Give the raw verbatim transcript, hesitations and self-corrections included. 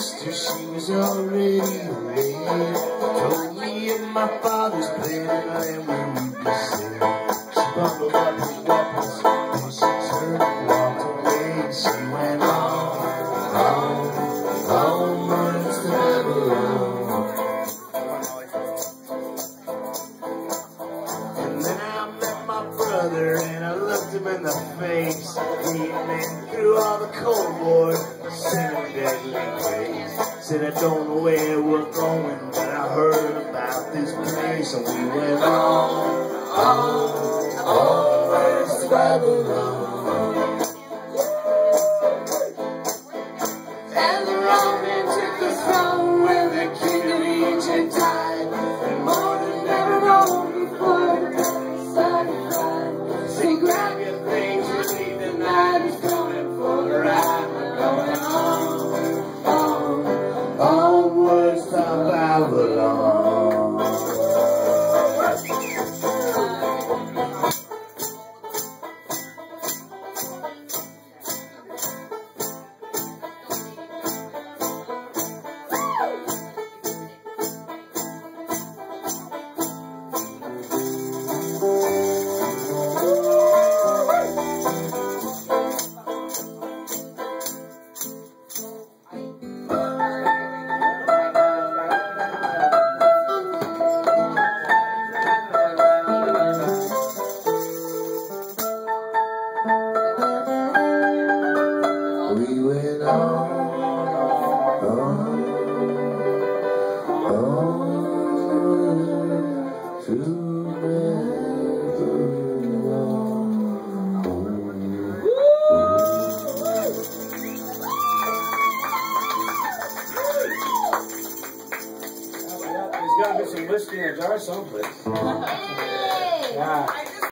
sister, she was already away. Told me of my father's plan and where we would be safe. She bundled up her weapons and she turned and walked away. She went on, on, onwards to Babylon. And then I met my brother and I looked him in the face. He'd been through all the Cold War, seven deadly ways. Said I don't know where we're going, but I heard about this place. And we went on, on, onwards to Babylon. And the Roman took the throne when the king of Egypt died. And more than ever known before the sun cried. Say grab your things, we leave the night is coming for the ride. We're going on, on, onwards to Babylon. We went on, on, on to There's got to be some whiskey in a jar someplace. Yeah.